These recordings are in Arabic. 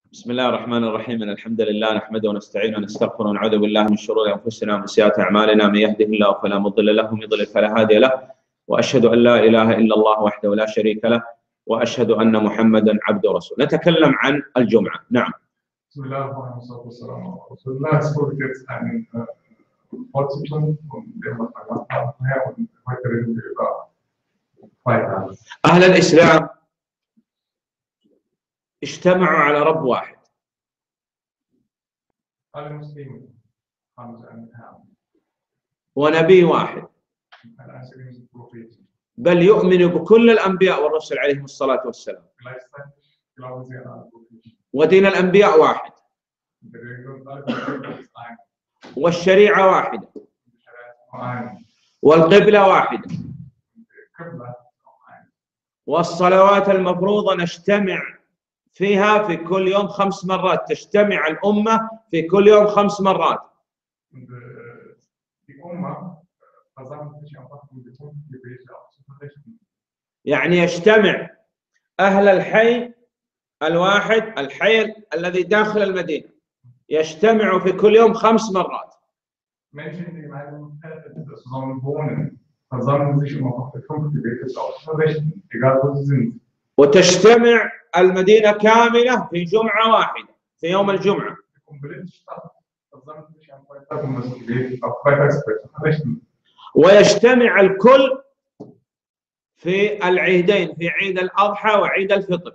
بسم الله الرحمن الرحيم. إن الحمد لله نحمده ونستعينه ونستغفره ونعوذ بالله من شرور انفسنا ومن سيئات اعمالنا. من يهده الله فلا مضل له ومن يضلل فلا هادي له، واشهد ان لا اله الا الله وحده لا شريك له، واشهد ان محمدا عبده ورسوله. نتكلم عن الجمعه. نعم. بسم الله الرحمن الرحيم والصلاه والسلام على رسول الله. Es folgt jetzt eine Fortsetzung von dem, was wir gemacht haben vorher, und heute reden wir über Feiertage. اهل الاسلام اجتمعوا على رب واحد. Alle Muslime haben sie einen Herrn, ونبي واحد. einen einzigen Propheten. بل يؤمن بكل الانبياء والرسل عليهم الصلاه والسلام. Gleichzeitig glauben sie an alle Propheten. ودين الانبياء واحد. Die Religion aller Propheten ist ein. والشريعه واحده. Die Scharia ist nur ein. والقبله واحده. Die Qibla ist auch ein. والصلوات المفروضه نجتمع فيها في كل يوم 5 مرات. تجتمع الأمة في كل يوم 5 مرات. Und die Umma versammelt sich einfach, um die Gebete auch zu verrichten. يعني يجتمع أهل الحي الواحد، الحي الذي داخل المدينة، يجتمع في كل يوم 5 مرات. Menschen, die in einem Feld zusammen wohnen, versammeln sich, um einfach die 5 Gebete auch zu verrichten, egal wo sie sind. وتجتمع المدينة كاملة في جمعة واحدة، في يوم الجمعة. Die komplette Stadt versammelt sich am Freitag, um das Gebet auf Freitagsgebet zu verrichten. ويجتمع الكل في العيدين، في عيد الأضحى وعيد الفطر.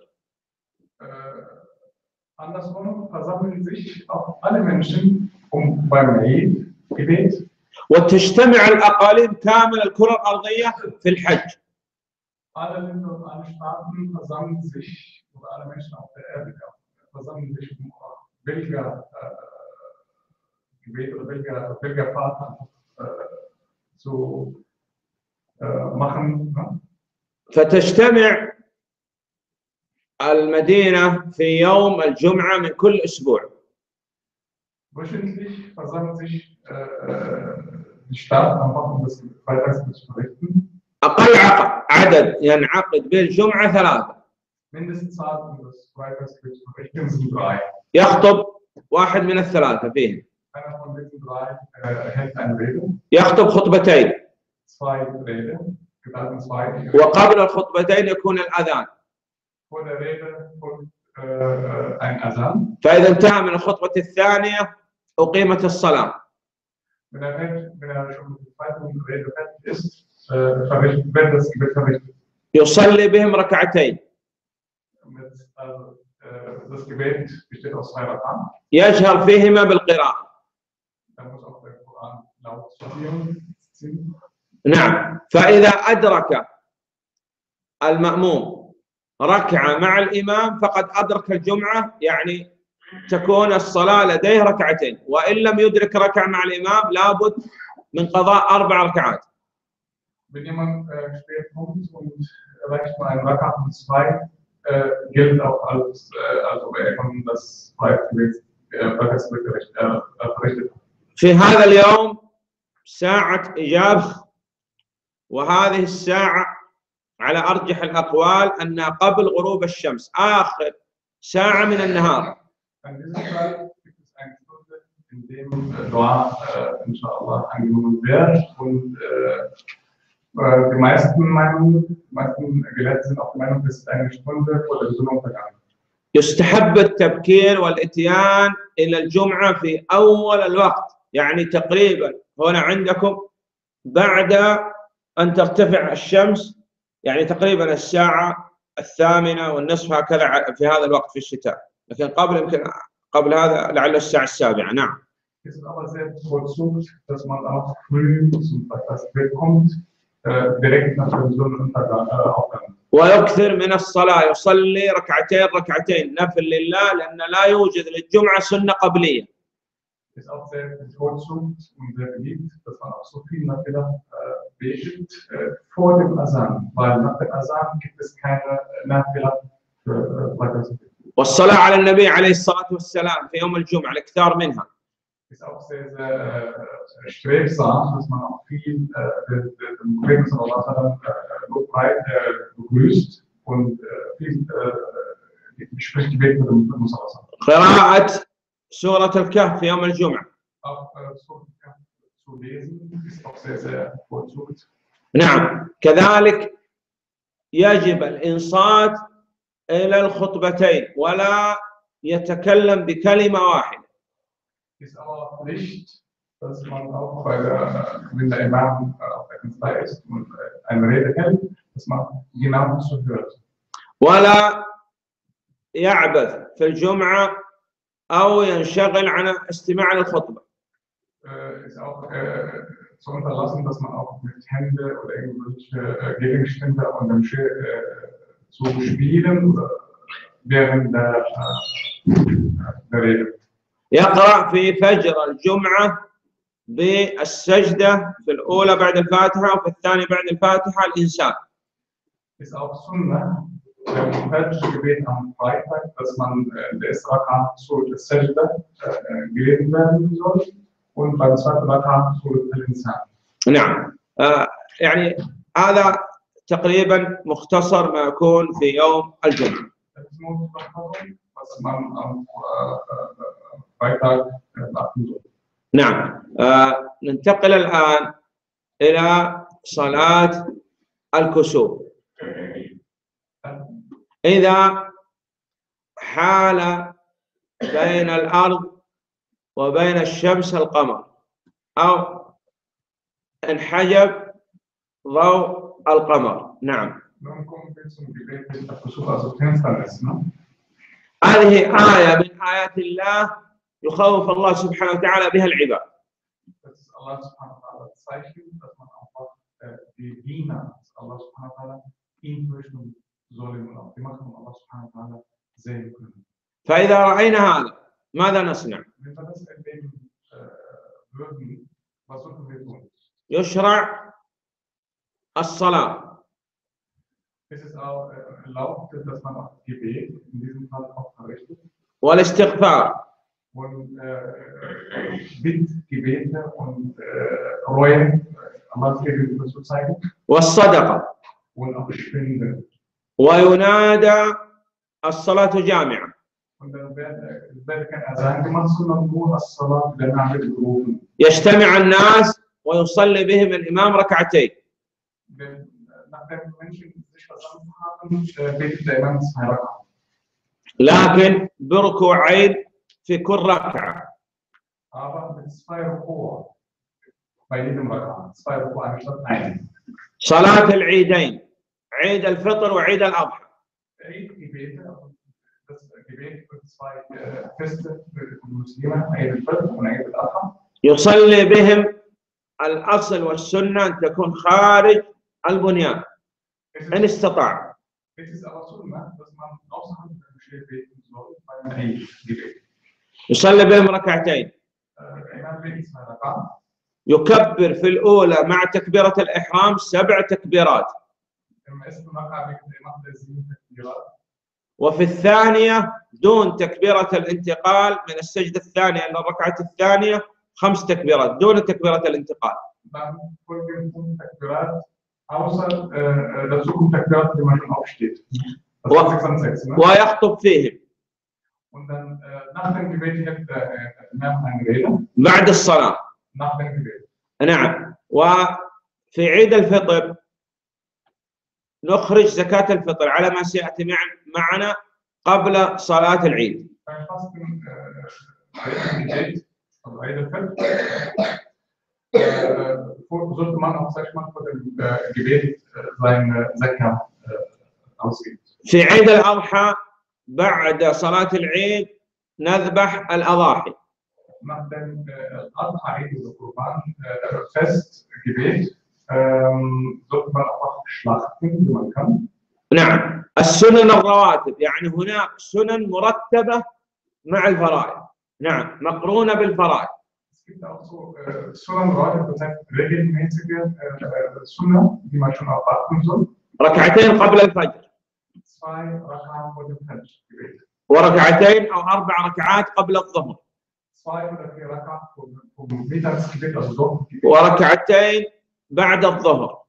Andersrum versammeln sich auch alle Menschen beim Eid-Gebet. وتجتمع الأقاليم كامل الكرة الأرضية في الحج. Alle Länder und alle Staaten versammeln sich, oder alle Menschen auf der Erde versammeln sich, um welcher Gebet oder welcher Fahrt zu machen. فتجتمع المدينة في يوم الجمعة من كل أسبوع. Wöchentlich versammelt sich die Stadt einfach, um das Freitagsgebet zu verrichten. أقل عدد ينعقد به الجمعة 3. Mindestzahl, um das Freitagsgebet zu verrichten, sind 3. يخطب واحد من ال3 فيهم. Einer von diesen 3 hält eine Rede. يخطب خطبتين. 2 Reden, gedanken 2. وقبل الخطبتين يكون الأذان. Vor der Rede folgt ein Adhan. فإذا انتهى من الخطبة الثانية أقيمت الصلاة. Wenn er schon mit der zweiten Rede fertig ist, wird das Gebet verrichtet. يصلي بهم ركعتين. Das Gebet besteht aus 2 Rakaten. يجهر فيهما بالقراءة. Da muss auch der Koran laut zitieren. نعم. فإذا أدرك المأموم ركعة مع الإمام فقد أدرك الجمعة، يعني تكون الصلاة لديه 2 ركعات، وإن لم يدرك ركعة مع الإمام لابد من قضاء 4 ركعات. Wenn jemand spät kommt und erreicht nur einen Rakat und 2, gilt auch als ob er von das Freitagsgebet verrichtet hat. في هذا اليوم ساعة إجابة، وهذه الساعة على أرجح الأقوال أنها قبل غروب الشمس، آخر ساعة من النهار. An diesem Tag gibt es eine Stunde, in dem Dua inshallah angenommen wird, und die meisten Gelehrten sind auch der Meinung, dass es eine Stunde vor der Sonnenuntergang. يستحب التبكير والإتيان إلى الجمعة في أول الوقت، يعني تقريبا هنا عندكم بعد أن ترتفع الشمس، يعني تقريبا الساعة 8:30 هكذا في هذا الوقت في الشتاء، لكن يمكن قبل هذا لعل الساعة 7. نعم. Es ist aber sehr bevorzugt, dass man auch früh zum Freitagsgebet kommt, direkt nach dem Sonnenuntergang aufhört. ويكثر من الصلاة، يصلي ركعتين نفل لله، لأن لا يوجد للجمعة سنة قبلية. Ist auch sehr bevorzugt und sehr beliebt, dass man auch so viel Nafila betet vor dem Azan, weil nach dem Azan gibt es keine Nafila für Freitagsgebet. والصلاة على النبي عليه الصلاة والسلام في يوم الجمعة الإكثار منها. Ist auch sehr, sehr strebsam, dass man auch viel den Propheten sallallahu alaihi wasallam begrüßt und viel spricht die Weg mit dem Mustafa. قراءة سورة الكهف في يوم الجمعة. نعم، كذلك يجب الإنصات إلى الخطبتين ولا يتكلم بكلمة واحدة. dass man auch wenn der Imam auf der Kanzlei ist und eine Rede hält, dass man genau zuhört. ولا يعبث في الجمعة أو ينشغل عن استماع الخطبة. Ist auch zu unterlassen, dass man auch mit Händen oder irgendwelche Gegenstände und dem zu spielen oder während der Rede. يقرأ في فجر الجمعة بالسجدة في الأولى بعد الفاتحة وفي الثانية بعد الفاتحة الإنسان. Ist auch Sunnah im Fajr-Gebet am Freitag, dass man der erste Rakat Surat al-Sajda gelesen werden soll und beim zweiten Rakat Surat al-Insan. نعم، يعني هذا تقريبا مختصر ما يكون في يوم الجمعة. Was man am Freitag beachten soll. نعم، ننتقل الآن إلى صلاة الكسوف. إذا حال بين الأرض وبين الشمس القمر أو انحجب ضوء القمر. نعم، هذه آية من آيات الله يخوف الله سبحانه وتعالى بها العباد. فإذا رأينا هذا ماذا نصنع؟ يشرع الصلاة والاستغفار والصدقة وينادى الصلاة جامعة. يجتمع الناس ويصلي بهم الإمام ركعتين. لكن بركوعين في كل ركعة. صلاة العيدين، عيد الفطر وعيد الأضحى. يصلي بهم الأصل والسنة أن تكون خارج البنيان إن استطاع. يصلي بهم ركعتين، يكبر في الأولى مع تكبيرة الإحرام 7 تكبيرات، وفي الثانية دون تكبيرة الانتقال من السجدة الثانية إلى الركعة الثانية 5 تكبيرات دون تكبيرة الانتقال. ويخطب فيهم بعد الصلاة. نعم، وفي عيد الفطر نخرج زكاة الفطر على ما سيأتي معنا قبل صلاة العيد. في عيد الأضحى بعد صلاة العيد نذبح الأضاحي. نعم، السنن الرواتب، يعني هناك سنن مرتبة مع الفرائض. نعم، مقرونة بالفرائض. ركعتين قبل الفجر، وركعتين أو 4 ركعات قبل الظهر، وركعتين بعد الظهر،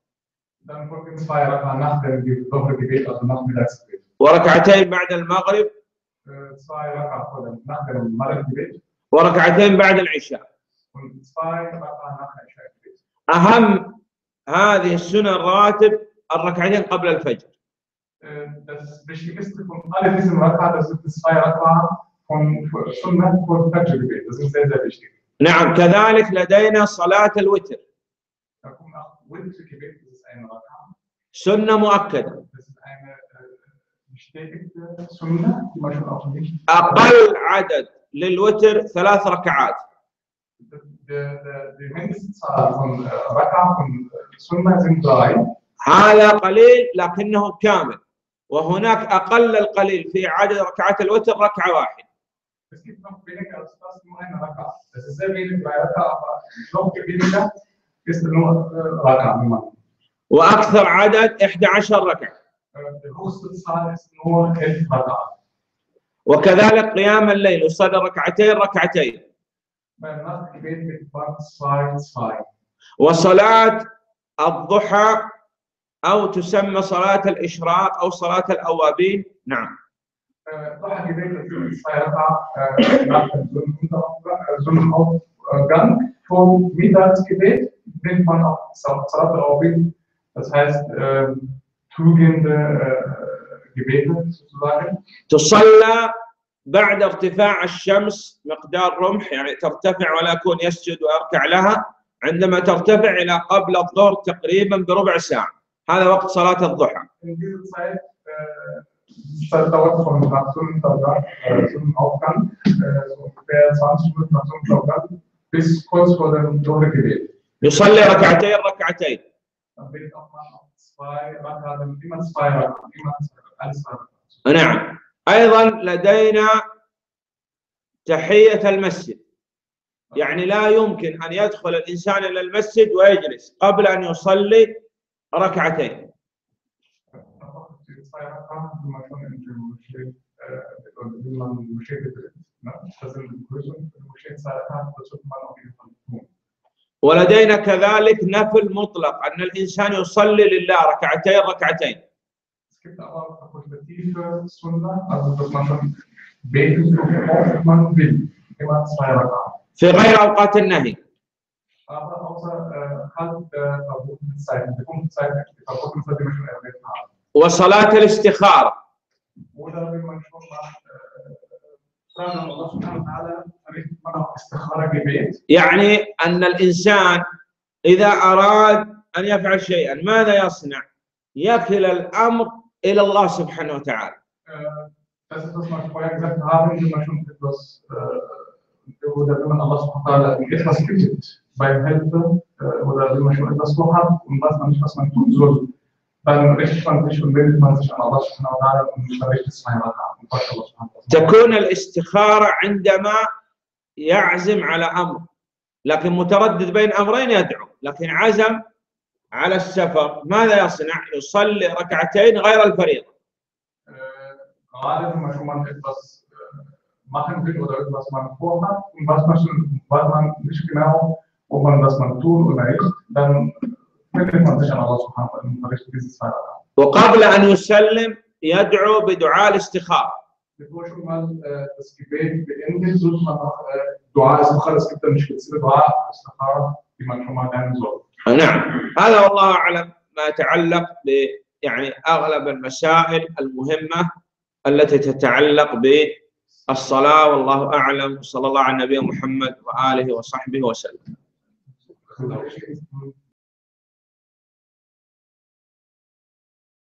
وركعتين بعد المغرب، 2 Raka'a vor dem nach dem Maghrib-Gebet وركعتين بعد العشاء. und 2 Raka'a nach dem Isha-Gebet. أهم هذه السنن الرواتب الركعتين قبل الفجر. Das Wichtigste von all diesen Raka'a, das sind die 2 Raka'a von Sunnah vor dem Fajr-Gebet. Das ist sehr, sehr wichtig. نعم، كذلك لدينا صلاة الوتر. Da kommt auch Witr-Gebet, das ist eine Raka'a. سنة مؤكدة. Das ist eine bestätigte Sunnah, die man schon auch nicht. أقل عدد للوتر 3 ركعات. Die Mindestzahl von Raka'a von Sunnah sind 3. هذا قليل لكنه كامل، وهناك أقل القليل في عدد ركعات الوتر ركعة واحدة. Es gibt noch weniger als das, nur eine Raka'a. Das ist sehr wenig bei Raka'a, aber noch weniger ist nur Raka'a. وأكثر عدد 11 ركعة. Die höchste Zahl ist nur 11 Raka'a. وكذلك قيام الليل يصلي ركعتين ركعتين. Beim Nachtgebet mit man 2. وصلاة الضحى أو تسمى صلاة الإشراق أو صلاة الأوابين. نعم. Gebet ist 2 Raka'a nach dem Sonnenaufgang. Vom Mittagsgebet nennt man auch Salat al-Awabin, das heißt trügende Gebete sozusagen. تصلى بعد ارتفاع الشمس مقدار رمح، يعني ترتفع ولا يكون يسجد ويركع لها، عندما ترتفع إلى قبل الظهر تقريبا بربع ساعة. هذا وقت صلاة الضحى. Das dauert von nach Sonnenaufgang, ungefähr 20 Minuten nach Sonnenaufgang, bis kurz vor dem Gebet. يصلي ركعتين ركعتين. Dann betet auch man auf 2 Raka'a, immer 2 Raka'a, immer alles 2 Raka'a. نعم. أيضا لدينا تحية المسجد، يعني لا يمكن أن يدخل الإنسان إلى المسجد ويجلس قبل أن يصلي ركعتين. ولدينا كذلك نفل مطلق، أن الإنسان يصلي لله ركعتين ركعتين. في غير أوقات النهي. وصلاة الاستخارة. يعني أن الإنسان إذا أراد أن يفعل شيئا ماذا يصنع؟ يكل الأمر إلى الله سبحانه وتعالى. Das ist, was wir vorher gesagt haben, wenn man schon etwas oder wenn man Allah subhanahu wa ta'ala etwas bittet beim Helfen oder wenn man schon etwas vorhat und weiß man nicht, was man tun soll, dann richtet man sich und wendet man sich an Allah subhanahu wa ta'ala und verrichtet es einfach an. تكون الاستخارة عندما يعزم على أمر، لكن متردد بين أمرين يدعو، لكن عزم على السفر ماذا يصنع؟ يصلي ركعتين غير الفريضة. Gerade wenn man schon mal etwas machen will oder etwas man vorhat und weiß man nicht genau, ob man das man tun oder nicht, dann wendet man sich an Allah subhanahu wa ta'ala und verrichtet diese 2 Raka'a. وقبل أن يسلم يدعو بدعاء الاستخارة. Bevor schon mal das Gebet beendet, sollte man auch Dua al-Istikhara, es gibt eine spezielle Dua al-Istikhara, die man schon mal lernen soll. نعم، هذا والله أعلم ما يتعلق يعني أغلب المسائل المهمة التي تتعلق بالصلاة، والله أعلم. صلى الله على نبينا محمد وآله وصحبه وسلم.